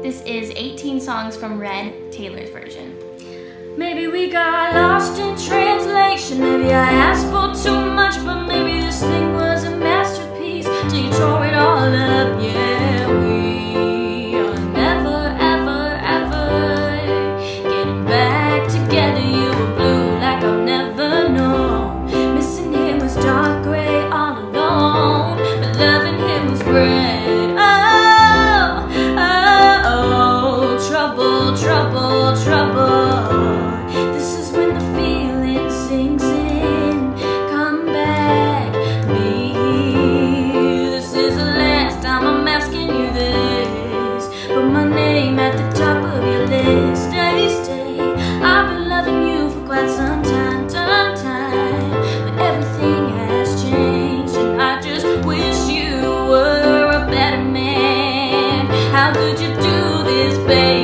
This is 18 songs from Red, Taylor's version. Maybe we got lost in translation. Maybe I asked for too much, but maybe this thing was a masterpiece till you tore it all up. Yeah, we are never, ever, ever getting back together. You were blue like I've never known. Missing him was dark gray all alone, but loving him was red. Oh, oh, oh, trouble, trouble, trouble. How could you do this, babe?